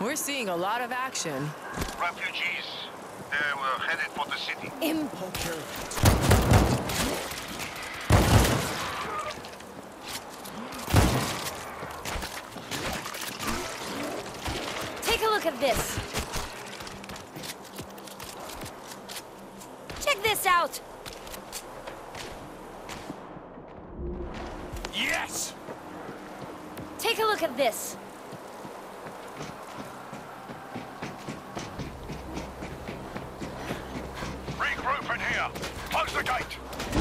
We're seeing a lot of action. Refugees. They were headed for the city. Take a look at this. Check this out. Yes! Take a look at this. Regroup in here. Close the gate.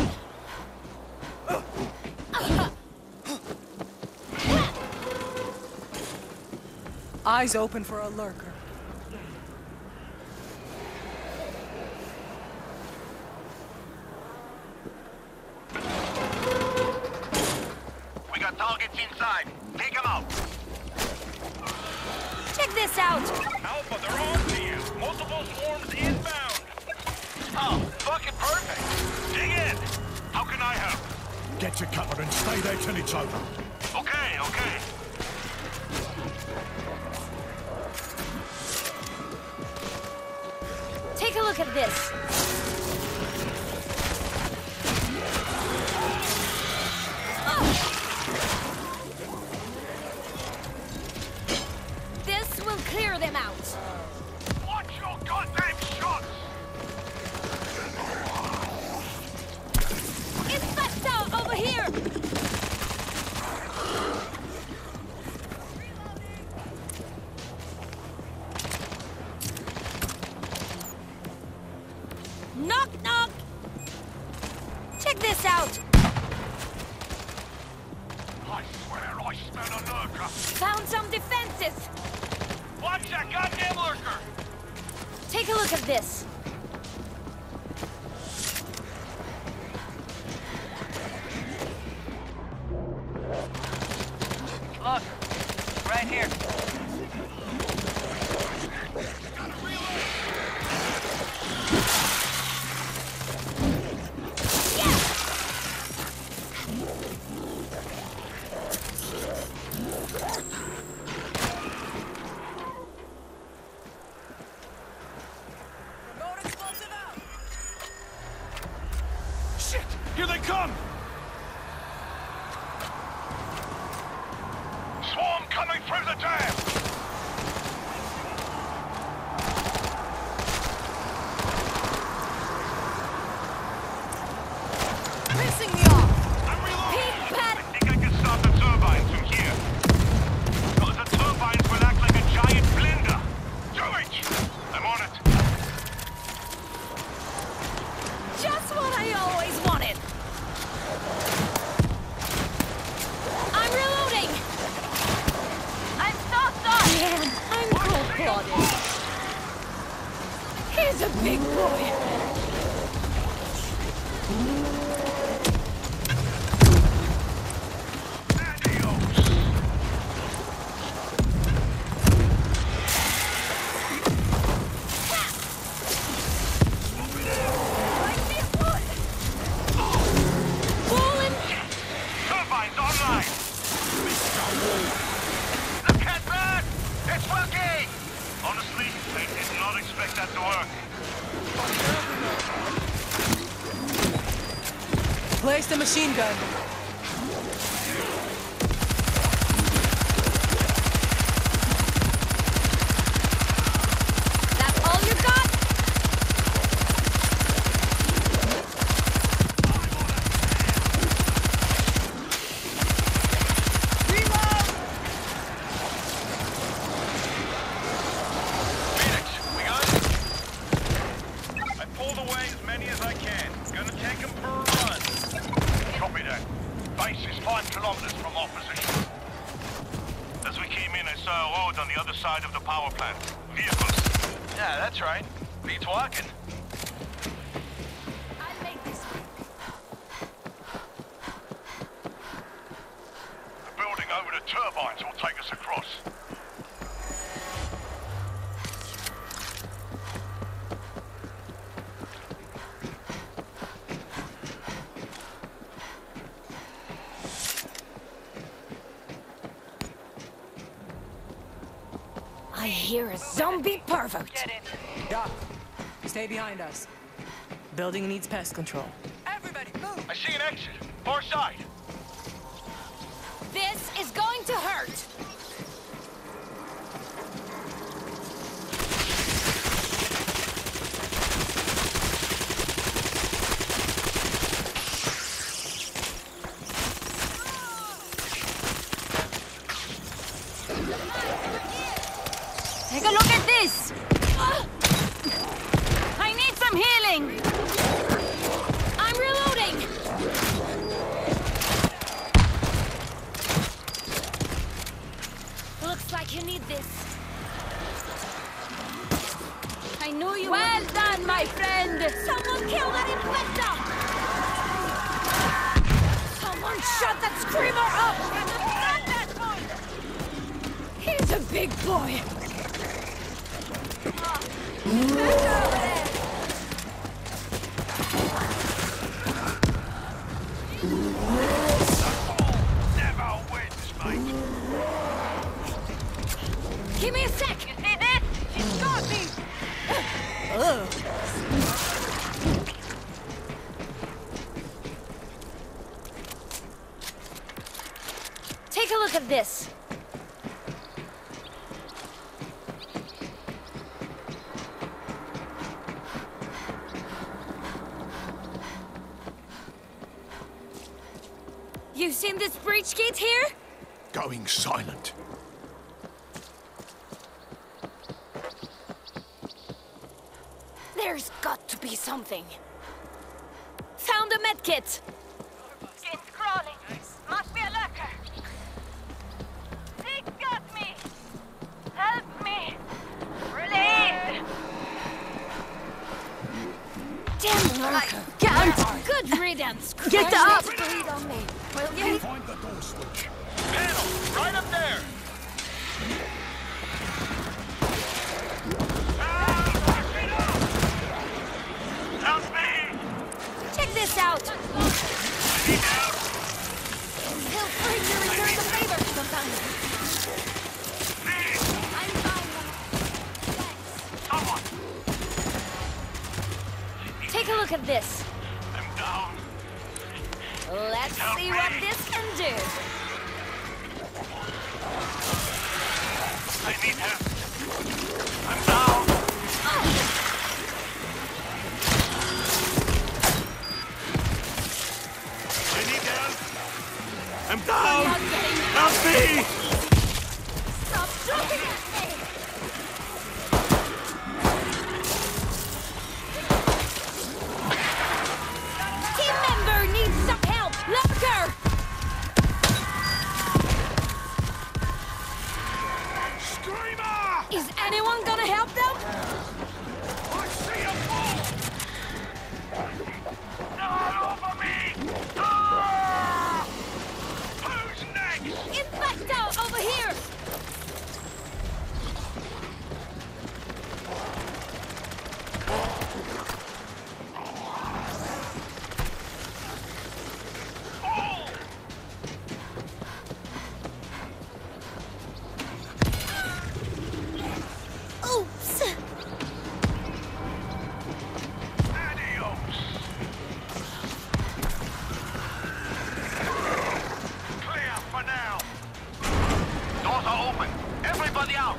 Eyes open for a lurker. We got targets inside. Take them out. Check this out. Alpha, they're on to you. Multiple swarms inbound. Oh, fucking perfect. Dig in. How can I help? Get your cover and stay there till it's over. Okay, okay. Take a look at this. This will clear them out. Watch your goddamn shots! Infecto, over here! Knock, knock! Check this out! I swear I smell a lurker. Found some defenses! Watch that goddamn lurker! Take a look at this. Look, right here. Shit! Here they come! Swarm coming through the dam! Pissing me off! I'm reloading! Pete, Pat! I think I can start the turbines from here. The turbines will act like a giant blender. Do it! I'm on it. Just what I always wanted! I'm reloading! I'm stopped! Man, I'm cold-blooded. He's a big boy. Turbines online! Look at that! It's working! Honestly, I did not expect that to work. Place the machine gun. That's all you got? Phoenix, we got it? I pulled away as many as I can. Gonna take them for a run. Copy that. Base is 5 kilometers from our position. As we came in, I saw a road on the other side of the power plant. Vehicles. Yeah, that's right. Beats walking. I'll make this quick. The building over the turbines will take us across. I hear a zombie pervert. Get in. Doc, stay behind us. Building needs pest control. Everybody, move. I see an exit. Far side. This is going to hurt. Take a look at this! I need some healing! I'm reloading! Looks like you need this. I knew you Well done, my friend! Someone killed an infector! Someone shut that screamer up! He's a big boy! Never wins, mate. Give me a sec! You see this? She's got me. Take a look at this. You seen this breach gate here? Going silent. There's got to be something. Found a medkit. It's crawling. Must be a lurker. They got me. Help me. Release. Damn lurker. Good riddance. Get up. Breathe on me. Will you? Find the door switch. Panel, right up there. Help me! Check this out. I need help. Feel free to return the favor sometimes. Please, I'm fine. someone. Take a look at this. I'm down. Let's Help see me. what this can do. I need help. I'm down. I need help. I'm down. Not getting Help me! Stop shooting at me! Team member needs some help! Lurker! Screamer! Is anyone gonna help them? I see a fool! Not over me! Ah! Who's next? Infecto, over here! Oops! Adios! Clear for now! Doors are open! Everybody out!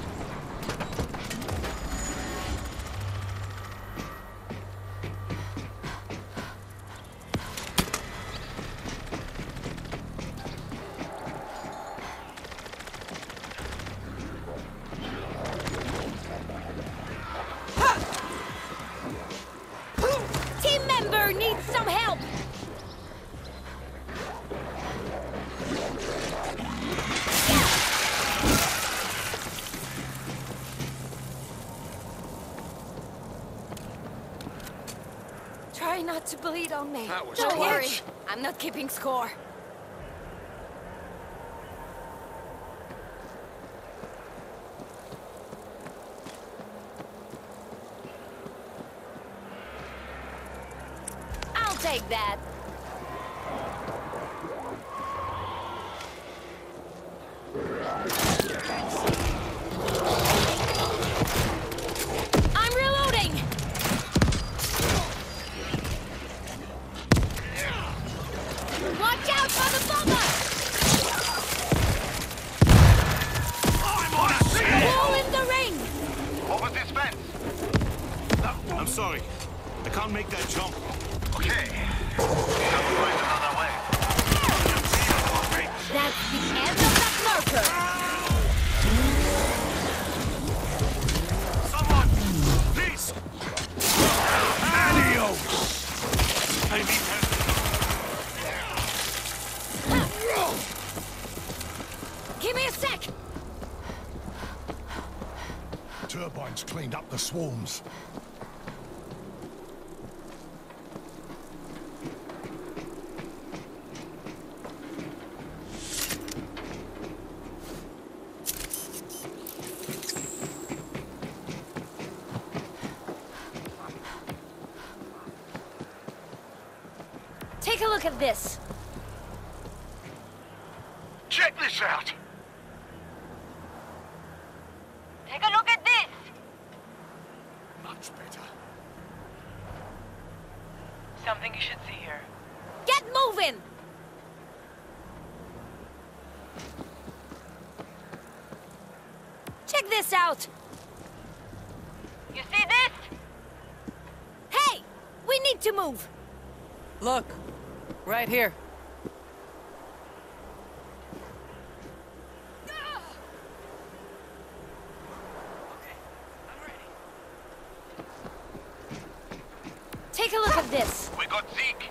Team member needs some help! Try not to bleed on me. That was Don't close. worry, I'm not keeping score. I'll take that. Watch out for the bomber! I'm on a signal! Wall in the ring! What was this fence? I'm sorry. I can't make that jump. Okay. I'll find another way. That's the end of that marker! Someone! Please! Adios! I need help. Give me a sec! Turbines cleaned up the swarms. Take a look at this. Check this out! Take a look at this. Much better. Something you should see here. Get moving! Check this out! You see this? Hey! We need to move! Look, right here. Take a look at this. We got Zeke.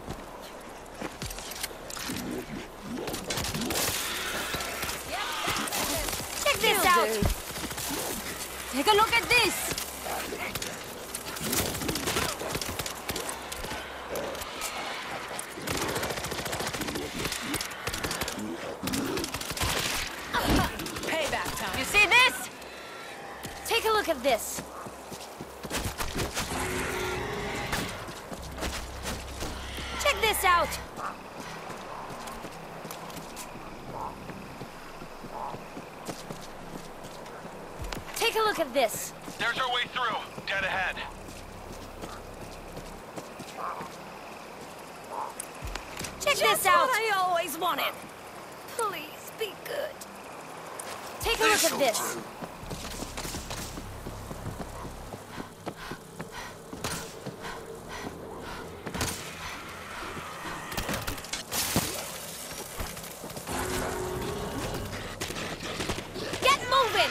Check this out! Take a look at this! Payback time. You see this? Take a look at this. Check this out! Take a look at this. There's our way through. Dead ahead. Check this out! What I always wanted. Please be good. Take a look at this. Get moving!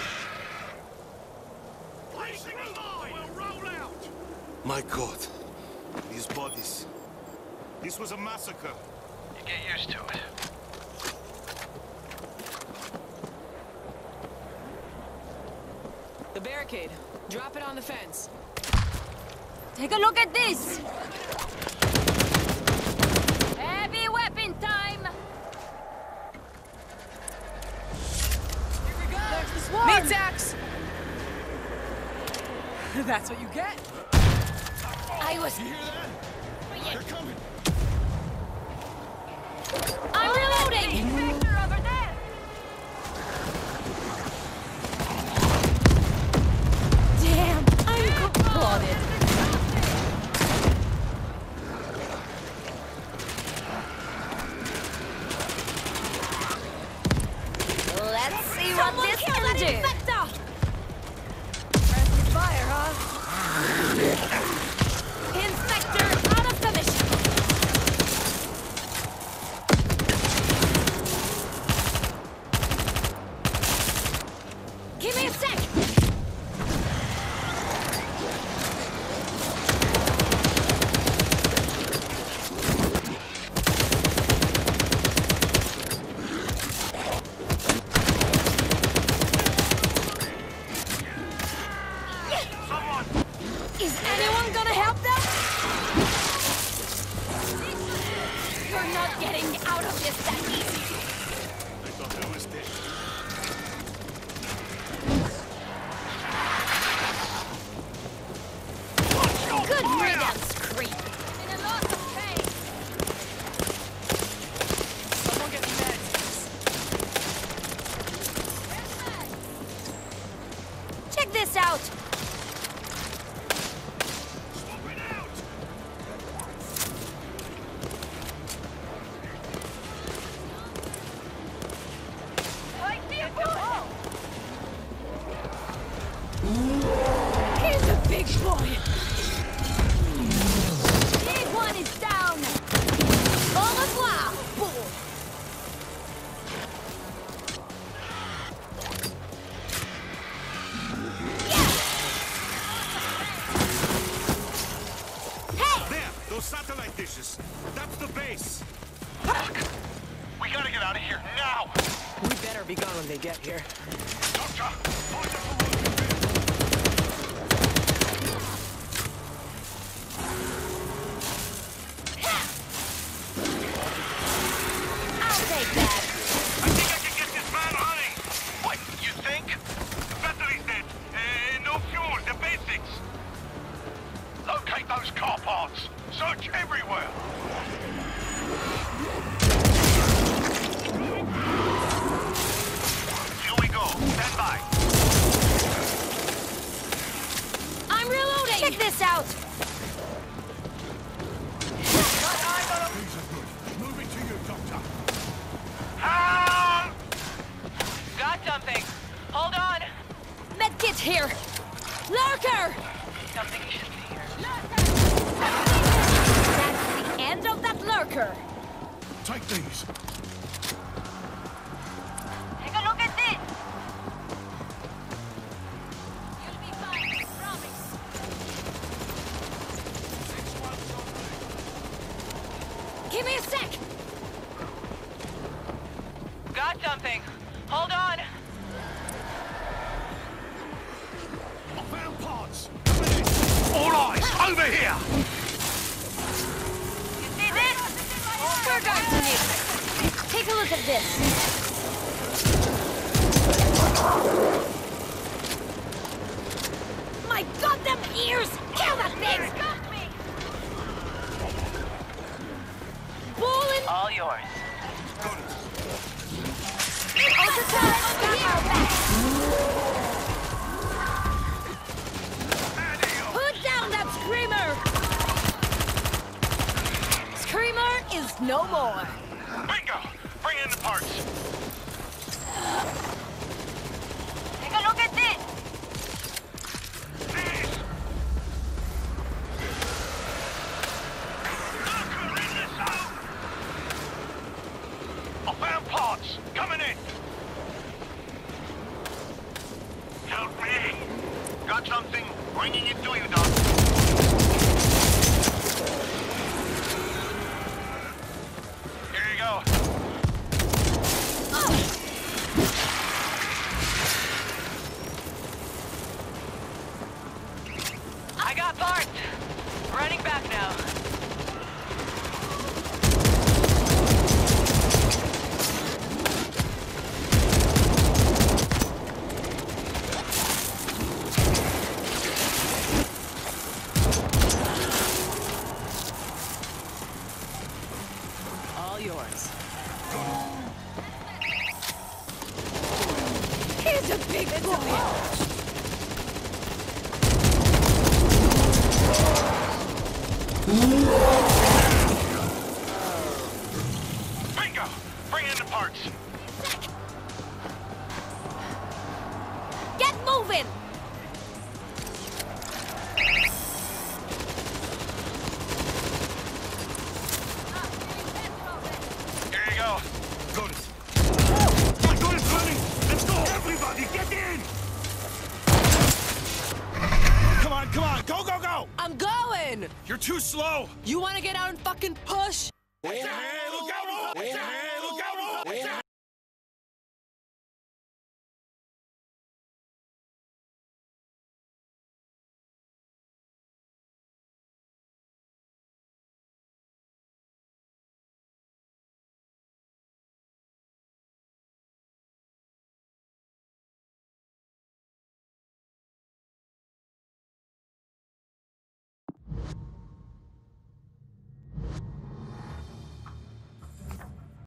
My God. These bodies. This was a massacre. You get used to it. The barricade. Drop it on the fence. Take a look at this! Heavy weapon time! Here we go. There's the swarm! Meat sacks. That's what you get. I was... You hear that? They're coming. I'm reloading! Vector over there. Damn, I'm applauded. Let's see what this can do. Friendly fire, huh? Inspector out of commission. Give me a sec. Is anyone gonna help them? You're not getting out of this that easy. I thought I was dead. Good riddance, creep. In a lot of pain. Someone get meds. Check this out. here, now! We better be gone when they get here. Doctor, find us a working I'll take that. I think I can get this man running! What, you think? The battery's dead. No fuel, the basics. Locate those car parts. Search everywhere. Here we go. Stand by. I'm reloading. Check this out. These are good. Moving to you, Doctor. Help! Got something. Hold on. Medkit here. Lurker. Something you should see here. That's the end of that lurker. Take these. Take a look at this. You'll be fine. Promise. Give me a sec. Got something. Hold on. I found parts. All eyes, over here! You see this? We're going to need it. Take a look at this. My goddamn ears! Kill that thing! Got me. Bullet! All yours. Ultrasound! Got our back! Put down that screamer! Screamer is no more. Bingo! Bring in the parts. Take a look at this. Please! Lurker in the zone! I found parts. Coming in. Help me. Got something. Bringing it to you, Doc. Here you go. I got parts. Running back now. All yours. Here's a big boy! Bingo! Bring in the parts. Get moving! Here you go. Got it. My gun is running! Let's go! Everybody, get in! Come on, go, go, go! I'm going! You're too slow. You wanna get out and fucking push? Hey, look out!